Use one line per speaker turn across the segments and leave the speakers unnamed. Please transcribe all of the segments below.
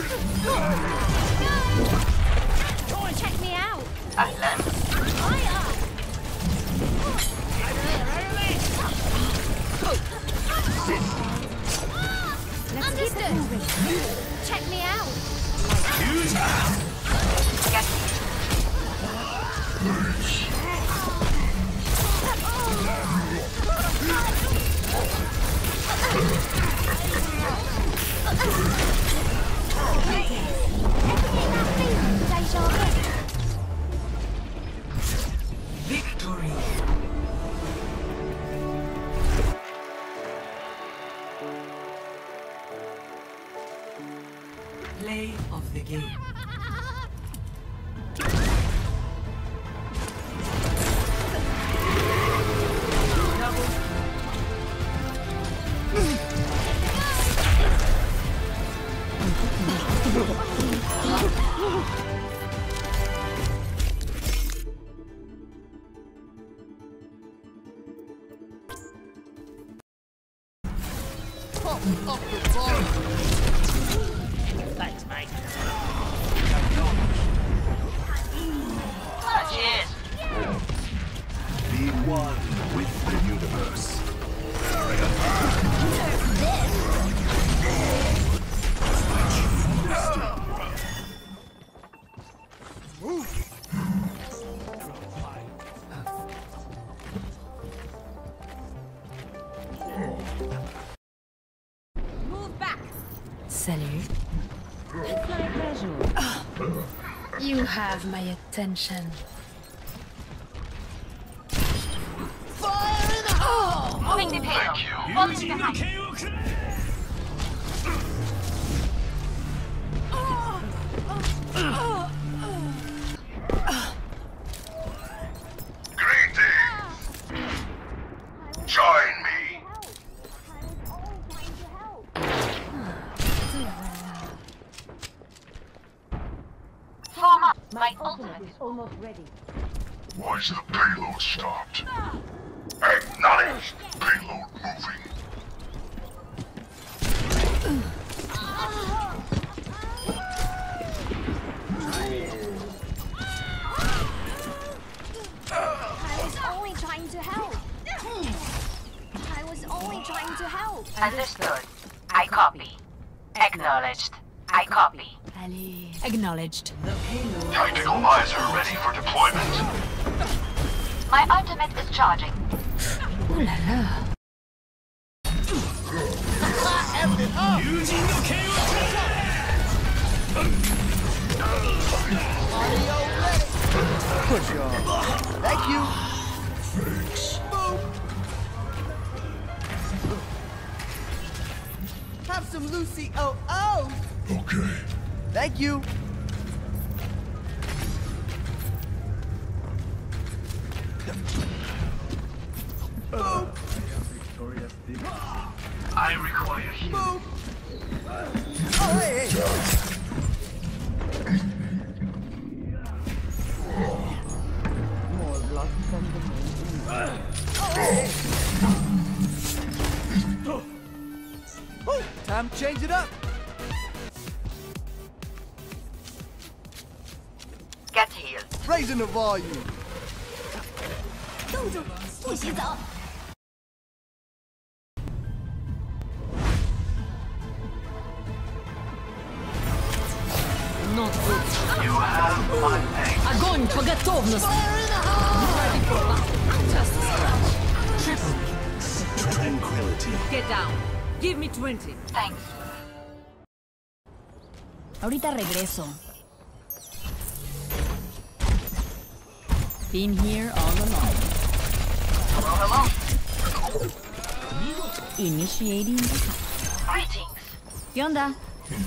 Check me out.
أهلا.
Fire. Understood. Check me out.
Victory. Play of the game.
Thanks, mate.
Cheers.
Be one with the universe.
Move back.
Salut. It's my pleasure. You have my attention.
Moving the payload. Falling behind.
Greetings! Join me!
Form up. My ultimate is almost ready.
Why's the payload stopped? Acknowledged! Payload moving.
I was only trying to help. I was only trying to help.
Understood. I copy. Acknowledged. I copy.
Allez. Acknowledged.
Tactical visor ready for deployment.
My ultimate is charging.
Ooh la la.
Push y'all. Thank you.
Thanks.
Have some Lucy oh.
Okay.
Thank you.
I require healing.
Boom. Oh, hey. More luck from the moon. Oh, hey. Time to change it up.
Get healed.
Raising the volume.
冻住，不许走。
You have my thanks.
Огонь по готовности!
Tranquility.
Get down. Give me 20.
Thanks.
Ahorita regreso. Been here all along.
Hello.
Initiating the
Greetings.
¿Qué onda?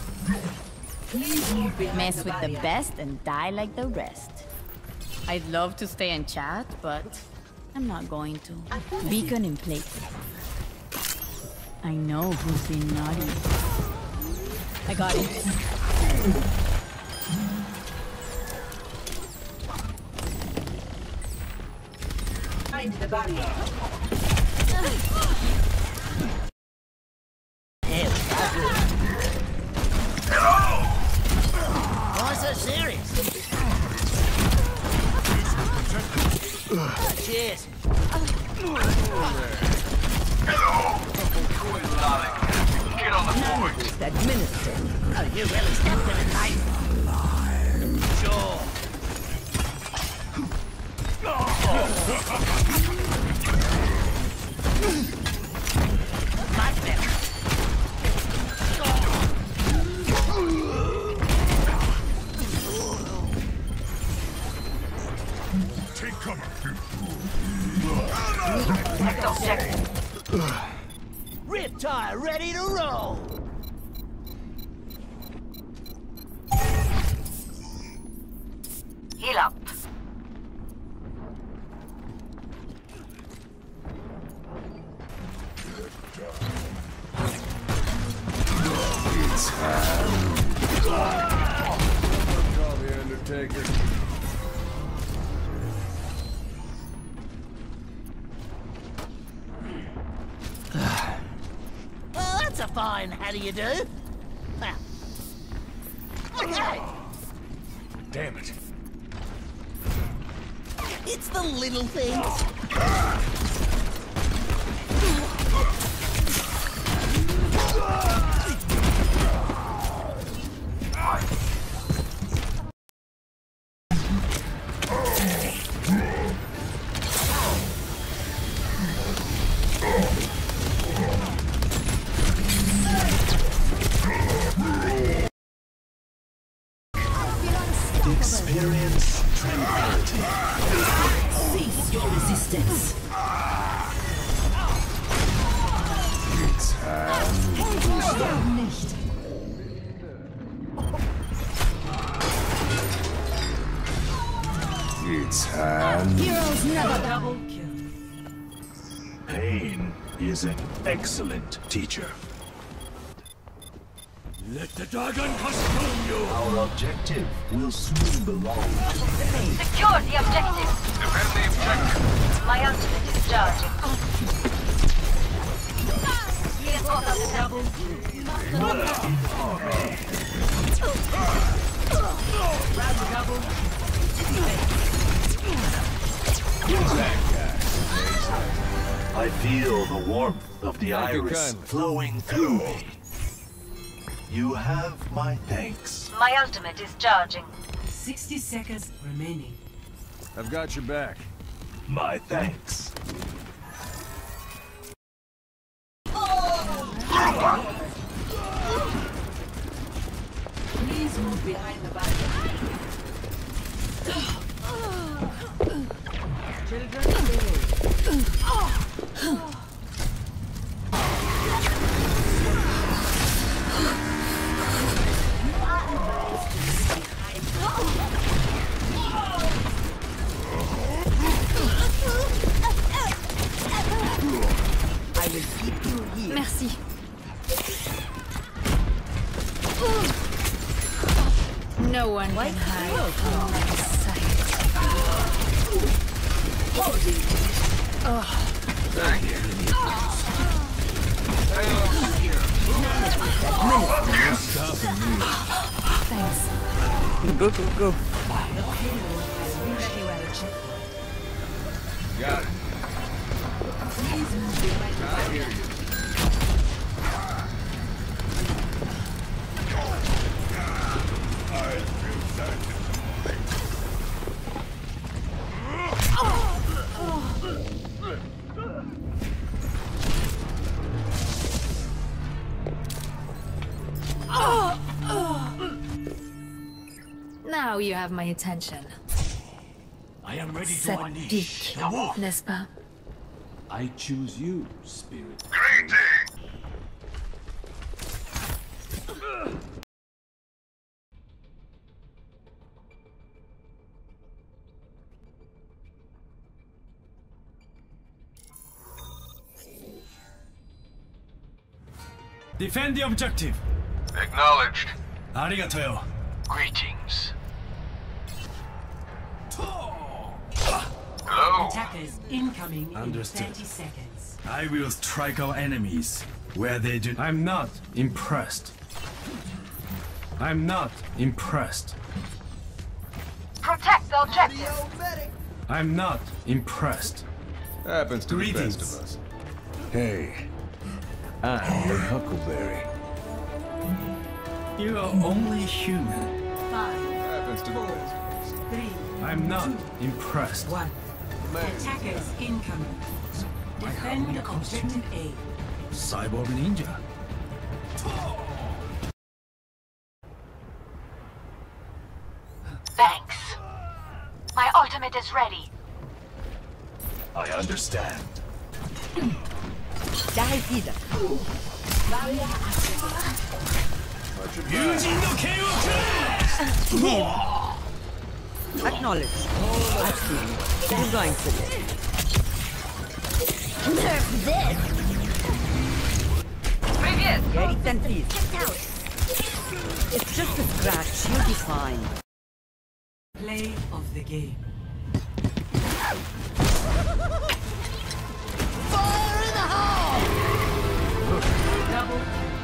Mess with the best and die like the rest. I'd love to stay and chat, but I'm not going to. Beacon in place. I know who's been naughty. I got it.
Find the barrier.
Hello!
serious? Cheers.
Get on the board.
Administer. Oh, you really stepped in it, mate. Sure. Much better.
Take cover.
Next objective.
Riptide ready to roll.
Heal up.
Call the Undertaker.
Well, that's a fine how do you do? Well, okay.
Damn it.
It's the little things.
Experience tranquility.
Cease your resistance.
It's hand.
Heroes never
Double kill.
Pain is an excellent teacher.
Let the dragon consume you.
Our objective will soon belong to me.
Secure the objective. Defend the objective. My ultimate is charging.
Double
I feel the warmth of the
Thank you
iris
kindly.
flowing through me. You have my thanks.
My ultimate is charging.
60 seconds remaining.
I've got your back.
My thanks.
Please move behind the barrier.
I will keep you here.
Merci. No one can hide from my sight. Thanks.
Go, go, go. Got it. I hear you.
Now you have my attention.
I am ready to
Ça
unleash.
pique, n'est-ce pas?
I choose you, spirit. Defend the objective.
Acknowledged.
Arigato.
Greetings. Hello?
Attackers incoming
Understood.
in 30 seconds.
I will strike our enemies where they do. I'm not impressed. I'm not impressed.
Protect the objective.
I'm not impressed.
Happens to the best of us.
Hey, I'm the Huckleberry.
You are only human.
5,
Happens to the
4,
best of us.
3,
I'm not impressed.
1. Attackers incoming. Defend objective A.
Cyborg Ninja.
Thanks. My ultimate is ready.
I understand.
Die wieder. Acknowledge. I see. You're going for this.
Nerf this!
Previous.
Get it then, please. It's just a scratch. You'll be fine.
Play of the game.
Fire in the hole!
Double.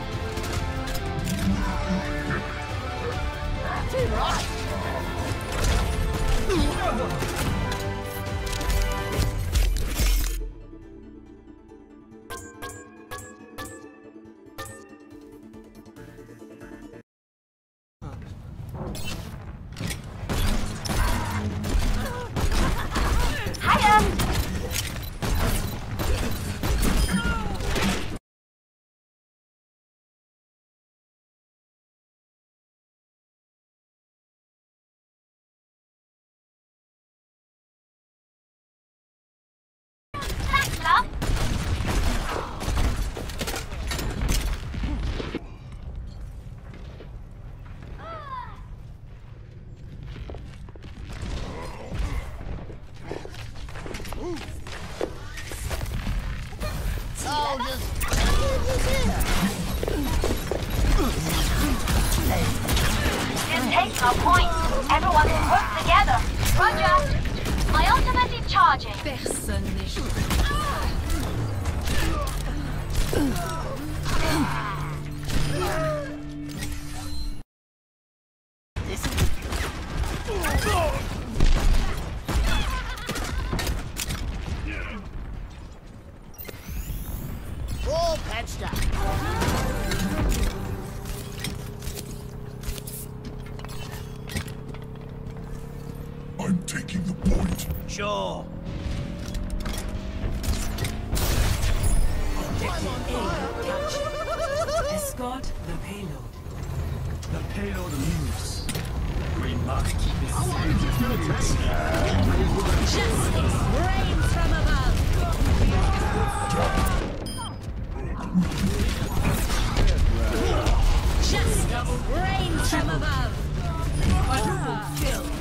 This takes our point. Everyone will work together. Roger. My ultimate is charging.
Personne n'est
All patched up.
I'm taking the point.
Sure.
Objective A captured. Escort the payload.
The payload moves. We must keep it
Rain from above! Just rain from above!
Quadruple kill.